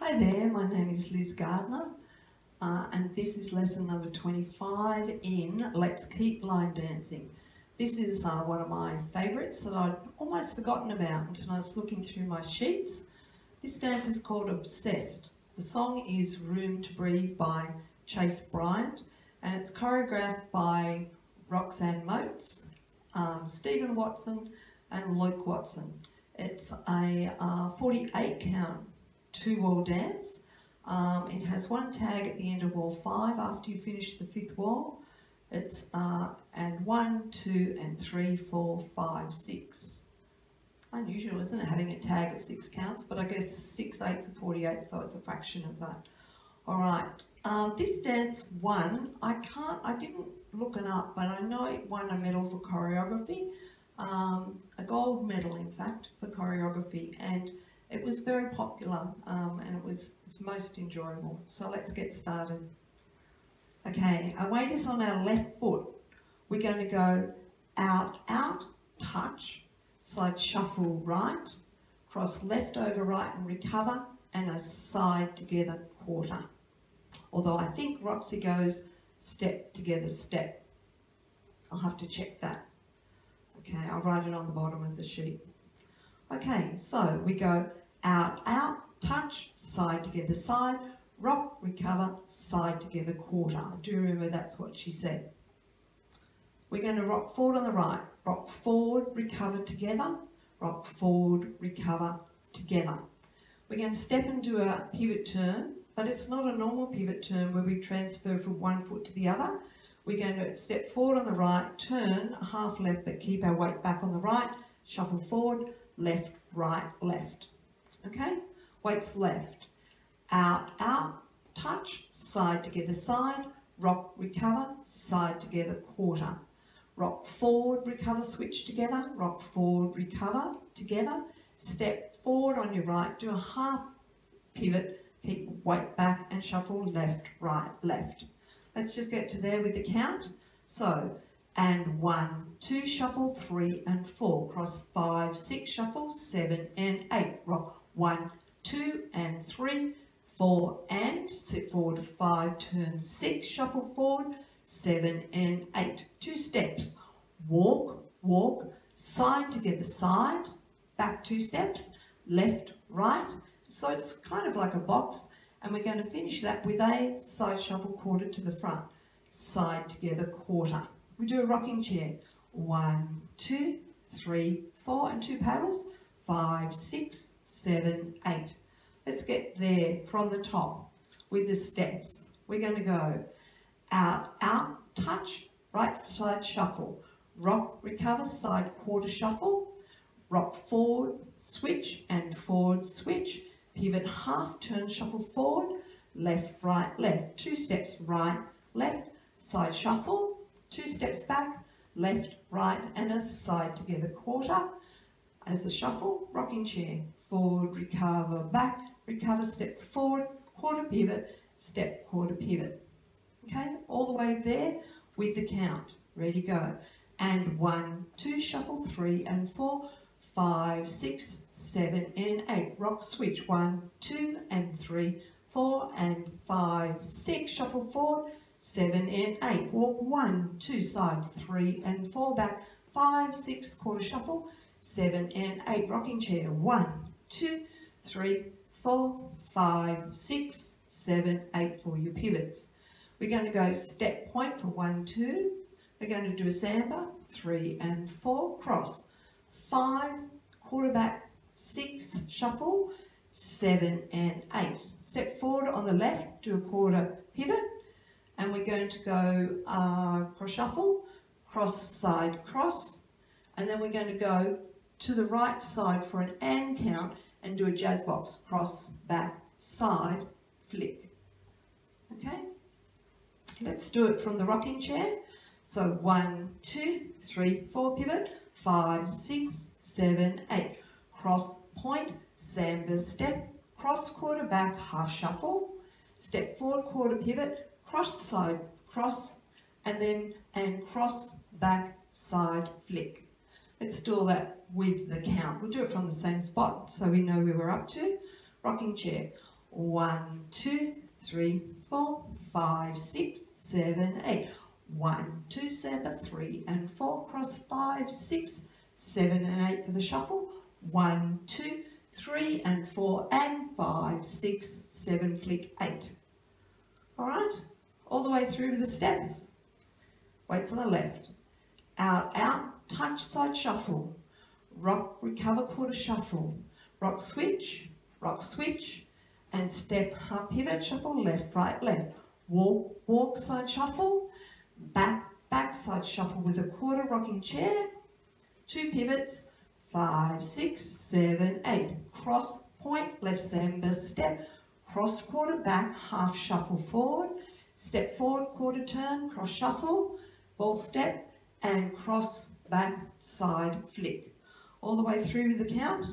Hi there, my name is Liz Gardner and this is lesson number 25 in Let's Keep Line Dancing. This is one of my favourites that I'd almost forgotten about until I was looking through my sheets. This dance is called Obsessed. The song is Room to Breathe by Chase Bryant and it's choreographed by Roxanne Moats, Stephen Watson and Luke Watson. It's a 48 count 2-wall dance. It has one tag at the end of wall 5 after you finish the 5th wall. It's and 1, 2 and 3, 4, 5, 6. Unusual, isn't it, having a tag of 6 counts, but I guess 6 8s are 48, so it's a fraction of that. Alright, this dance won, I didn't look it up, but I know it won a medal for choreography, a gold medal in fact for choreography, and it was very popular and it's most enjoyable. So let's get started. Okay, our weight is on our left foot. We're going to go out, out, touch, side shuffle right, cross left over right and recover, and a side together quarter. Although I think Roxy goes step together step. I'll have to check that. Okay, I'll write it on the bottom of the sheet. Okay, so we go out, out, touch, side together side, rock, recover, side together quarter. I do remember that's what she said. We're going to rock forward on the right, rock forward, recover together, rock forward, recover together. We're going to step and do a pivot turn, but it's not a normal pivot turn where we transfer from one foot to the other. We're going to step forward on the right, turn half left, but keep our weight back on the right, shuffle forward, left, right, left. Okay, weights left, out, out, touch, side together side, rock, recover, side together quarter. Rock forward, recover, switch together, rock forward, recover, together, step forward on your right, do a half pivot, keep weight back and shuffle left, right, left. Let's just get to there with the count. So, and 1, 2, shuffle 3 and 4, cross 5, 6, shuffle 7 and 8, rock 1, 2 and 3, 4 and, sit forward 5, turn 6, shuffle forward 7 and 8, 2 steps, walk, walk, side together side, back 2 steps, left, right, so it's kind of like a box, and we're going to finish that with a side shuffle quarter to the front, side together quarter. We do a rocking chair, 1, 2, 3, 4 and 2 paddles, 5, 6, 7, 8. Let's get there from the top with the steps. We're going to go out, out, touch, right side shuffle, rock, recover, side quarter shuffle, rock forward, switch and forward switch, pivot half, turn shuffle forward, left, right, left, 2 steps right, left, side shuffle, 2 steps back, left, right and a side together quarter. As the shuffle, rocking chair, forward, recover, back, recover, step forward, quarter pivot, step, quarter pivot. Okay, all the way there with the count. Ready, go. And 1, 2, shuffle 3 and 4, 5, 6, 7 and 8. Rock switch 1, 2 and 3, 4 and 5, 6. Shuffle forward 7 and 8. Walk 1, 2 side 3 and 4 back 5, 6 quarter shuffle 7 and 8. Rocking chair 1, 2, 3, 4, 5, 6, 7, 8 for your pivots. We're going to go step point for 1, 2. We're going to do a samba 3 and 4 cross 5 quarter back 6 shuffle 7 and 8. Step forward on the left, do a quarter pivot, and we're going to go cross shuffle, cross side cross, and then we're going to go to the right side for an and count and do a jazz box, cross, back, side, flick. Okay, let's do it from the rocking chair. So 1, 2, 3, 4 pivot, 5, 6, 7, 8. Cross point, samba step, cross quarter back, half shuffle, step forward quarter pivot, cross side cross, and then cross back side flick. Let's do all that with the count. We'll do it from the same spot so we know where we're up to. Rocking chair. 1, 2, 3, 4, 5, 6, 7, 8. 1, 2, Samba, 3 and 4, cross 5, 6, 7 and 8 for the shuffle. 1, 2, 3 and 4 and 5, 6, 7, flick 8. All right, all the way through to the steps. Weights on the left. Out, out, touch, side shuffle. Rock, recover, quarter shuffle. Rock, switch, and step, up, pivot, shuffle, left, right, left. Walk, walk, side shuffle. Back, back, side shuffle with a quarter rocking chair. 2 pivots, 5, 6, 7, 8. Cross, point, left Samba step. Cross, quarter, back, half shuffle forward. Step forward, quarter turn, cross shuffle. Ball step, and cross, back, side, flick. All the way through with the count.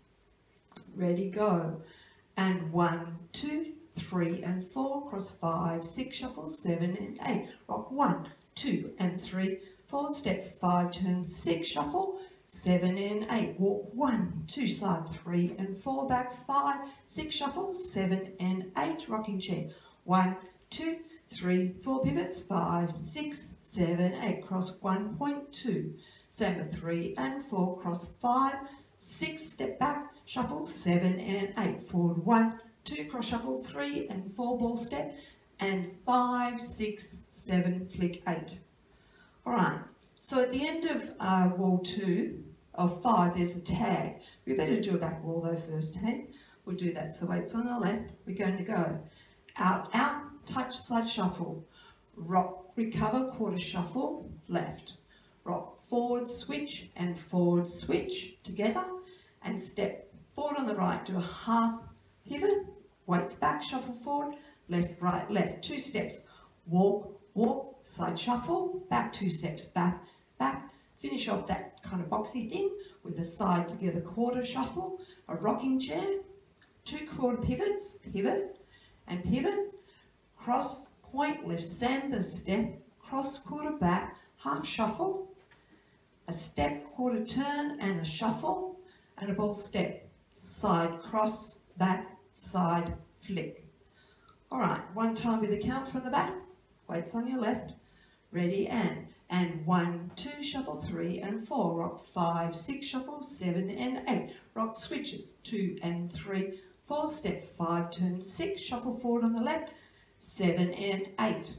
Ready, go. And 1, 2, 3 and 4, cross 5, 6, shuffle 7 and 8. Rock 1, 2 and 3, 4, step 5, turn 6, shuffle 7 and 8. Walk 1, 2, slide 3 and 4, back 5, 6, shuffle 7 and 8. Rocking chair 1, 2, 3, 4 pivots 5, 6, 7, 8. Cross 1.2, Samba 3 and 4, cross 5, 6, step back, shuffle 7 and 8. Forward 1, 2, cross shuffle 3 and 4, ball step, and 5, 6, 7, flick 8. All right, so at the end of wall 2 of 5, there's a tag. We better do a back wall though first, hey? We'll do that. So weights on the left, we're going to go out, out, touch, side shuffle, rock, recover, quarter shuffle, left, rock, forward, switch, and forward, switch together, and step forward on the right, do a half pivot, weights back, shuffle forward, left, right, left, 2 steps, walk, walk, side shuffle, back 2 steps, back, back, finish off that kind of boxy thing with the side together quarter shuffle, a rocking chair, 2 quarter pivots, pivot, and pivot, cross, point, left Samba step, cross, quarter back, half shuffle, a step, quarter turn, and a shuffle, and a ball step, side cross, back, side flick. All right, one time with the count from the back, weights on your left, ready, and 1, 2, shuffle 3 and 4, rock 5, 6, shuffle 7 and 8, rock switches 2 and 3, 4, step 5, turn 6, shuffle forward on the left, 7 and 8.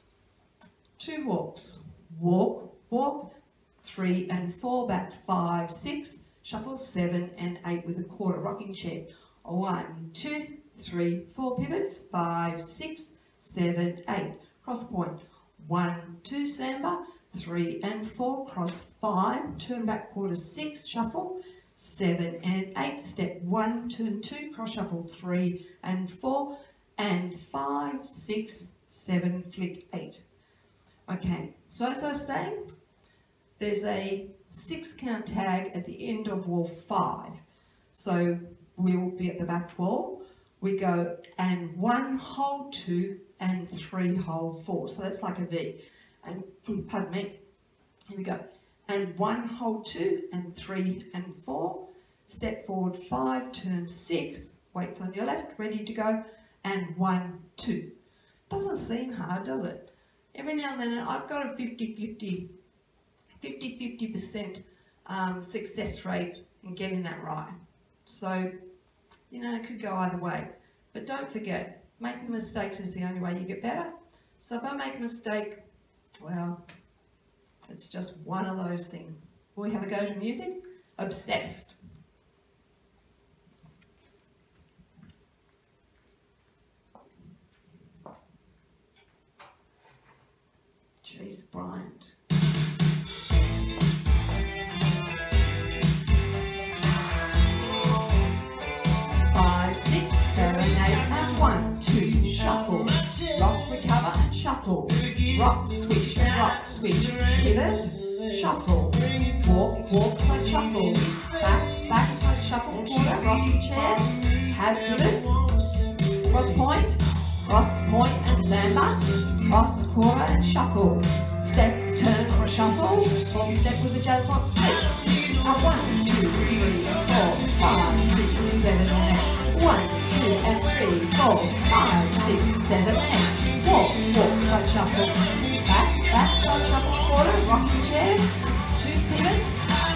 2 walks, walk, walk, 3 and 4, back 5, 6, shuffle 7 and 8 with a quarter rocking chair. 1, 2, 3, 4 pivots, 5, 6, 7, 8. Cross point. 1, 2, Samba, 3 and 4, cross 5, turn back quarter 6, shuffle 7 and 8. Step 1, turn 2, cross shuffle 3 and 4, and 5, 6, 7, flick 8. Okay, so as I was saying, there's a 6 count tag at the end of wall 5. So we will be at the back wall. We go and 1, hold 2, and 3, hold 4. So that's like a V. And pardon me. Here we go. And 1, hold 2, and 3 and 4. Step forward 5, turn 6. Weights on your left, ready to go. And 1, 2. Doesn't seem hard, does it? Every now and then I've got a 50% success rate in getting that right. So, you know, it could go either way. But don't forget, making mistakes is the only way you get better. So if I make a mistake, well, it's just one of those things. We have a go to music. Obsessed. Jace Bryant. 5, 6, 7, 8, and 1, 2, shuffle, rock, recover, and shuffle, rock, switch, and rock, switch, pivot, shuffle, walk, walk, side shuffle, back, back, side shuffle, quarter, rocking chair, have pivots, cross point and Samba, cross, quarter, and shuffle, step, turn, cross shuffle, ball step with a jazz rock switch, up 1, 2, 3, 4, 5, 6, 7, 8. 1, 2 and 3, 4, 5, 6, 7, 8. Walk, walk, side shuffle. Back, back, side shuffle, quarter, rocking chair. 2 pivots.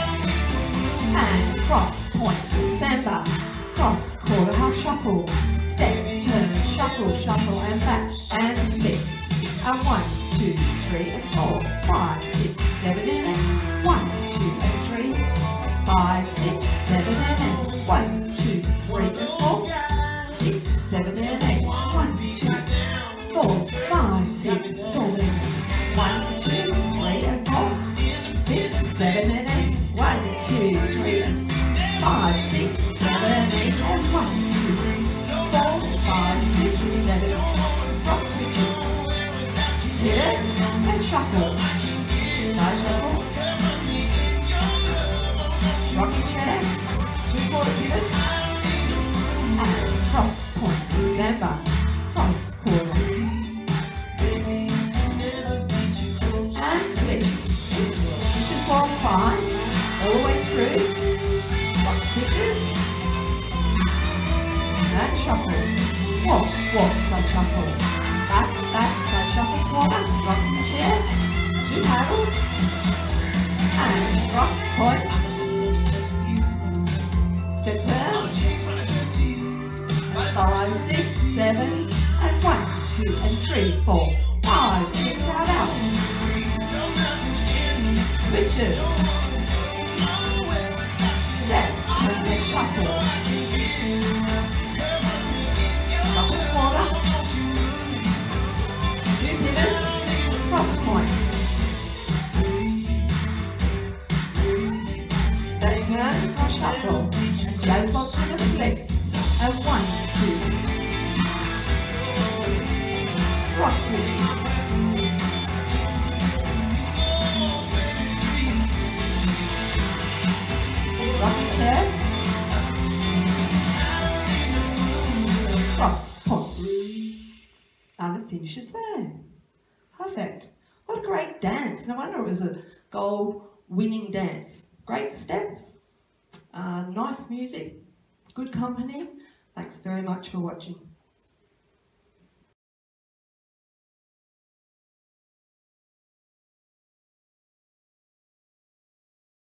And cross, point, samba. Cross, quarter, half shuffle. Step, turn, shuffle, shuffle and back. And flip. And 1, 2, 3 and 4, 5, 6, 7 and 8. 1, 2 and 3, 5, 6, 7 and 8. 1, 2, 3 and 4, 6, 7 and 8. 1, 2, 4, 5, 6, 7. 1, 2, 3 and 4, 6, 7 and 8. 1, 2, 3 and 5, 6, 7 and 8. And 1, 2, 4, 5, 6, 7. Rock switches. Pivot and shuffle. Side shuffle. Rocking chair. 2 quarter pivots. And cross point. Samba. Cross quarter. And flip. This is 4 and 5. All the way through. Rock switches. And shuffle. Walk, walk, side shuffle. Back, back, side shuffle, quarter, rocking chair, 2 paddles, and cross point, step turn, 5, 6, 7, and 1, 2, and 3, 4, 5, 6, out, switches, step, turn and shuffle, shuffle quarter, cross point. Step turn, cross shuffle. Jazz box to the flip. And 1, 2. Rock switch. Rock chair. Cross point. And it finishes there. Perfect. What a great dance. No wonder it was a gold winning dance. Great steps, nice music, good company. Thanks very much for watching.